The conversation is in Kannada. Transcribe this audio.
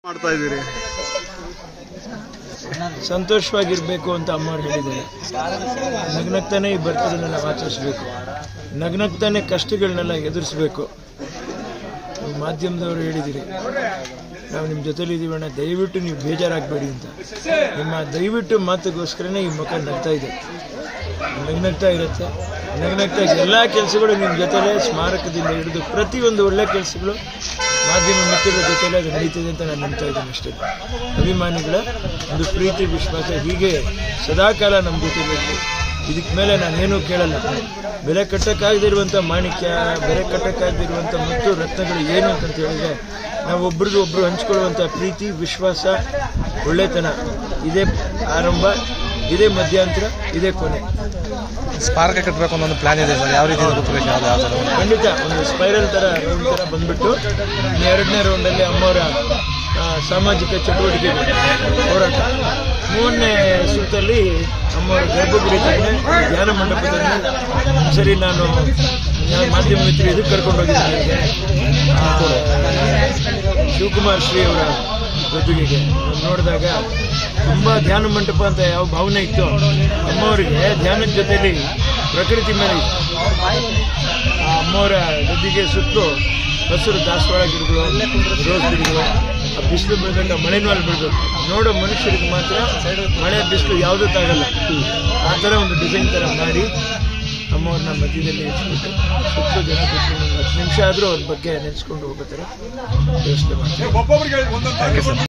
ಮಾಡ್ತಾ ಇದ್ದೀರಿ? ಸಂತೋಷವಾಗಿರಬೇಕು ಅಂತ ಅಮ್ಮವ್ರು ಹೇಳಿದ್ದಾರೆ. ನಗ್ನಗ್ತಾನೆ ಈ ಬರ್ತಡೇನೆಲ್ಲ ಆಚರಿಸಬೇಕು, ನಗ್ನಗ್ತಾನೆ ಕಷ್ಟಗಳನ್ನೆಲ್ಲ ಎದುರಿಸಬೇಕು. ಮಾಧ್ಯಮದವರು ಹೇಳಿದಿರಿ, ನಾವು ನಿಮ್ಮ ಜೊತೆಲಿ ಇದೀವಣ್ಣ, ದಯವಿಟ್ಟು ನೀವು ಬೇಜಾರಾಗಬೇಡಿ ಅಂತ. ನಿಮ್ಮ ದಯವಿಟ್ಟು ಮಾತುಗೋಸ್ಕರನೇ ಈ ಮುಖ ನಗ್ತಾ ಇದೆ, ನಗ್ನಗ್ತಾ ಇರುತ್ತೆ. ನಗ್ನಗ್ತಾ ಎಲ್ಲ ಕೆಲಸಗಳು ನಿಮ್ಮ ಜೊತೆಲೇ, ಸ್ಮಾರಕದಿಂದ ಹಿಡಿದು ಪ್ರತಿಯೊಂದು ಒಳ್ಳೆ ಕೆಲಸಗಳು ಮಾಧ್ಯಮ ಮಿತ್ರರ ಜೊತೆಲೇ ಅದು ನಡೀತಿದೆ ಅಂತ ನಾನು ನಂಬ್ತಾ ಇದ್ದೀನಿ ಅಷ್ಟೇ. ಅಭಿಮಾನಿಗಳ ಒಂದು ಪ್ರೀತಿ ವಿಶ್ವಾಸ ಹೀಗೆ ಸದಾಕಾಲ ನಮ್ಮ ಜೊತೆ ಬೇಕು. ಇದಕ್ಕೆ ಮೇಲೆ ನಾನೇನೂ ಕೇಳಲ್ಲ. ಬೆಲೆ ಕಟ್ಟಕ್ಕಾಗದಿರುವಂಥ ಮಾಣಿಕ್ಯ, ಬೆಲೆ ಕಟ್ಟಕ್ಕಾಗದಿರುವಂಥ ಮುತ್ತು ರತ್ನಗಳು ಏನು ಅಂತಂತ ಹೇಳಿದ್ರೆ, ನಾವು ಒಬ್ರಿಗೂ ಒಬ್ಬರು ಹಂಚ್ಕೊಳ್ಳುವಂಥ ಪ್ರೀತಿ ವಿಶ್ವಾಸ ಒಳ್ಳೆತನ. ಇದೇ ಆರಂಭ, ಇದೇ ಮಧ್ಯಂತರ, ಇದೇ ಕೊನೆ. ಸ್ಮಾರಕ ಕಟ್ಟಬೇಕು ಅನ್ನೋ ಒಂದು ಪ್ಲಾನ್ ಇದೆ ಸರ್, ಯಾವ ರೀತಿ ಗೊತ್ತಬೇಕು? ಖಂಡಿತ ಒಂದು ಸ್ಪೈರಲ್ ಥರ ರೌಂಡ್ ಥರ ಬಂದ್ಬಿಟ್ಟು ಎರಡನೇ ರೌಂಡಲ್ಲಿ ಅಮ್ಮವರ ಸಾಮಾಜಿಕ ಚಟುವಟಿಕೆ ಹೋರಾಟ, ಮೂರನೇ ಸುತ್ತಲ್ಲಿ ಅಮ್ಮವರ ಗರ್ಭಗುಡಿ ಧ್ಯಾನ ಮಂಟಪದಲ್ಲಿ. ಸರಿ, ನಾನು ಮಾಧ್ಯಮ ಮಿತ್ರ ಇದಕ್ಕೆ ಕರ್ಕೊಂಡು ಹೋಗಿದ್ದೆ ಶಿವಕುಮಾರ್ ಶ್ರೀ ಅವರ ಗದ್ದುಗೆಗೆ. ನೋಡಿದಾಗ ತುಂಬ ಧ್ಯಾನ ಮಂಟಪ ಅಂತ ಯಾವ ಭಾವನೆ ಇತ್ತು ಅಮ್ಮವರಿಗೆ, ಧ್ಯಾನದ ಜೊತೆಯಲ್ಲಿ ಪ್ರಕೃತಿ ಮೇಲೆ ಆ ಅಮ್ಮವರ ಗದ್ದಿಗೆ ಸುತ್ತು ಹಸಿರು ದಾಸವಾಳ ಗಿಡಗಳು, ರೋಸ್ ಗಿಡಗಳು, ಆ ಬಿಸಿಲು ಬೀಳ್ಬೇಕು, ಮಳೆನೂ ಬೀಳ್ಬೇಕು. ನೋಡೋ ಮನುಷ್ಯರಿಗೆ ಮಾತ್ರ ಮಳೆ ಬಿಸಿಲು ಯಾವುದೂ ತಾಗಲ್ಲ. ಆ ಥರ ಒಂದು ಡಿಸೈನ್ ಥರ ಮಾಡಿ ಅಮ್ಮವ್ರನ್ನ ಮಧ್ಯದಲ್ಲಿ ಇಟ್ಬಿಟ್ಟು ಸುತ್ತು ಜನ ಕೂತ್ಕೊಂಡು 10 ನಿಮಿಷ ಆದರೂ ಅವ್ರ ಬಗ್ಗೆ ನೆನೆಸ್ಕೊಂಡು ಹೋಗೋ ಥರ ವ್ಯವಸ್ಥೆ ಮಾಡ್ತೀವಿ.